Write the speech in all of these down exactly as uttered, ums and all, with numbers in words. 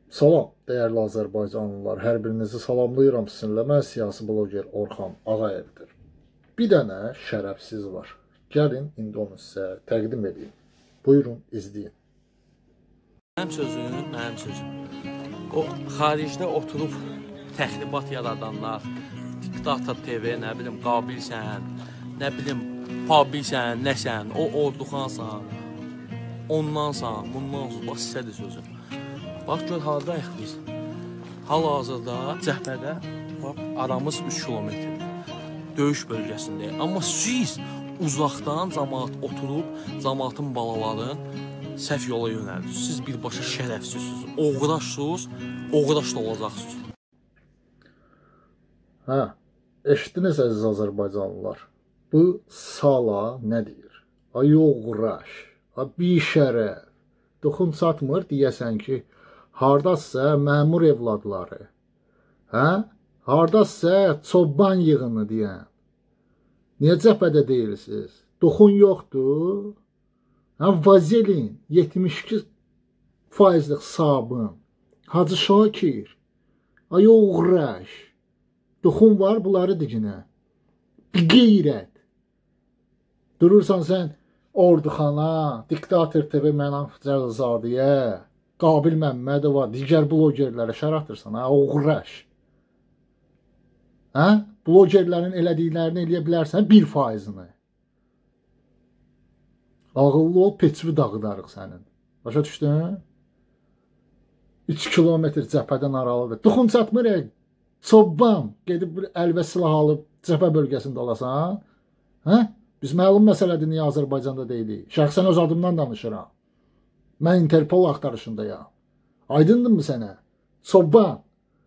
Salam, dəyərli Azərbaycanlılar, hər birinizi salamlayıram sizinlə. Mən siyasi bloger Orxan Ağayevdir. Bir dənə şərəfsiz var. Gəlin, indi onu sizə təqdim edeyim. Buyurun, izləyin. Mənim sözüm, mənim sözüm. O, xaricdə oturub təxribat yaradanlar, diktator T V, nə bilim, qabilsən, nə bilim, pabilsən, nəsən, o orduxansan, ondansan, bundansan, bax, sizədir sözüm. Bax, gör, haradayıq biz. Hal-hazırda cəbhədə, bax, aramız üç kilometrdir. Döyüş bölgəsindəyik. Amma siz uzaqdan cəmaat oturub, cəmaatın balaların səhv yola yönəldiniz. Siz birbaşa şərəfsizsiniz, oğraşsınız, oğraş da olacaqsınız. Hə, eşitdiniz əziz Azərbaycanlılar. Bu sala nə deyir? Ay oğraş, ay bişərəf. Toxun çatmır, deyəsən ki, hardasa məmur evladları, hə? Hardasa çoban yığını deyən. Niyə cəbhədə deyirsiniz? Toxun yoxdur. Hə, vazelin, yetmiş iki faizlik sabun, Hacı Şakir, ay oğraş. Toxun var, bunları diginə. Bir qeyrət. Durursan sən orduxana, diktator T V Mənaf Cəlzadiyə, Qabil Məmmədova, digər blogerlərə şər atırsan, hə, oğraş. Hə? Blogerlərin elədiklərini eləyə bilərsən, bir faizini. Ağıllı ol, peçvi dağıdarıq sənin. Başa düşdün? üç kilometr cəbhədən aralıdır. Duxun çatmır, çoban, gedib əl və silah alıb cəbhə bölgəsində olasan. Hə? Biz məlum məsələdir, niyə Azərbaycanda deyilik. Şəxsən öz adımdan danışıram. Mən Interpol axtarışındayam. Aydındırmı sənə? Çoban.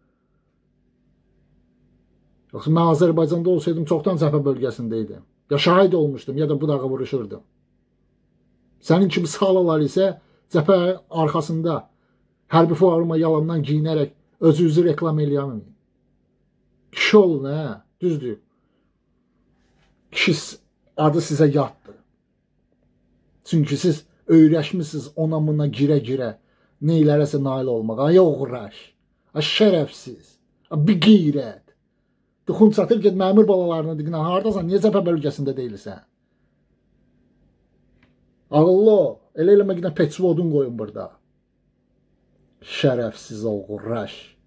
Yoxsa mən Azərbaycanda olsaydım, çoxdan cəbhə bölgəsindəydim. Ya şahid olmuşdum, ya da budağa vuruşurdum. Sənin kimi salalar isə cəbhə arxasında hərbi forma yalandan giyinərək özünüzü reklam eləyəməyin. Kişi olun, hə? Düzdür. Kişi adı sizə yatdı. Çünki siz öyrəşmişsiniz ona-buna girə-girə neylərəsə nail olmağa. Ay oğraş, ay şərəfsiz, ay bir qeyrət. Duxun çatır, get məmur balalarına diqinə, haradasan, niyə cəbhə bölgəsində deyilsən? Ağıllı, elə eləməklə peçvi odun qoyun burada. Şərəfsiz oğraş.